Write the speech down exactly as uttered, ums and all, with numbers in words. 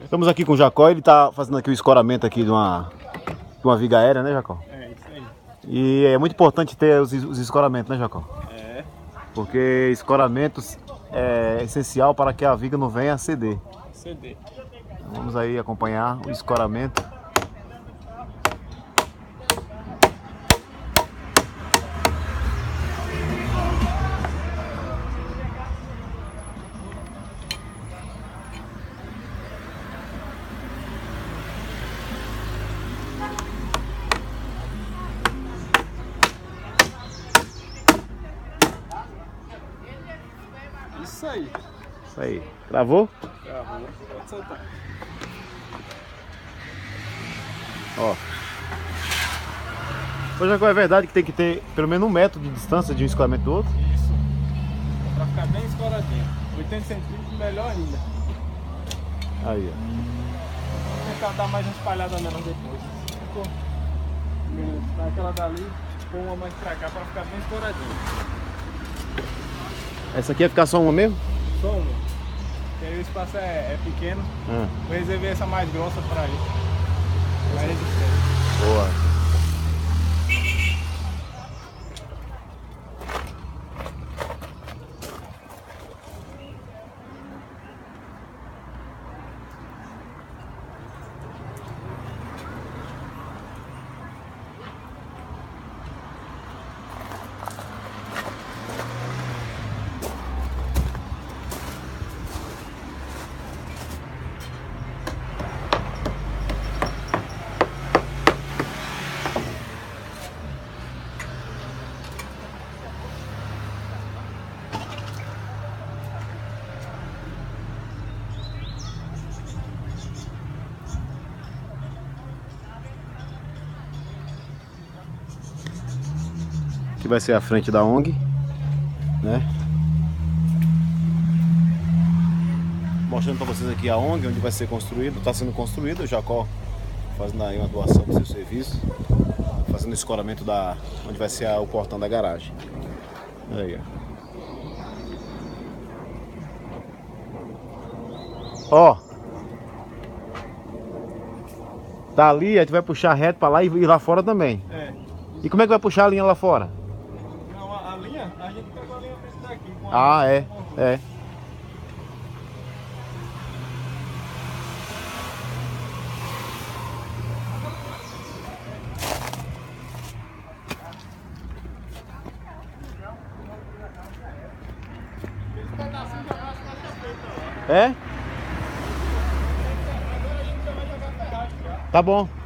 Estamos aqui com o Jacó, ele está fazendo aqui o escoramento aqui de uma, de uma viga aérea, né, Jacó? É, isso aí. E é muito importante ter os, os escoramentos, né, Jacó? É. Porque escoramentos é essencial para que a viga não venha a ceder. Ceder. Vamos aí acompanhar o escoramento. Isso aí. Isso aí. Travou? Travou. Pode soltar. Ó. Ô, Jacó, é verdade que tem que ter pelo menos um metro de distância de um escoramento do outro? Isso. Pra ficar bem escoradinho. oitenta centímetros, melhor ainda. Aí, ó. Vou tentar dar mais uma espalhada nela depois. Ficou. Naquela dali, põe uma mais pra cá pra ficar bem escoradinho. Essa aqui vai ficar só uma mesmo? Só uma. Porque aí o espaço é, é pequeno. Ah. Vou reservar essa mais grossa pra isso. Mais resistente. Boa. Aqui vai ser a frente da O N G, né? Mostrando para vocês aqui a O N G, onde vai ser construído, está sendo construído. O Jacó fazendo aí uma doação do seu serviço, fazendo o escoramento da, onde vai ser a, o portão da garagem. Aí, ó. Ó. Tá ali, a gente vai puxar reto para lá e ir lá fora também. É. E como é que vai puxar a linha lá fora? Não, a, a linha, a gente pegou a linha desse daqui. Com Ah, a é, é. É? Tá bom.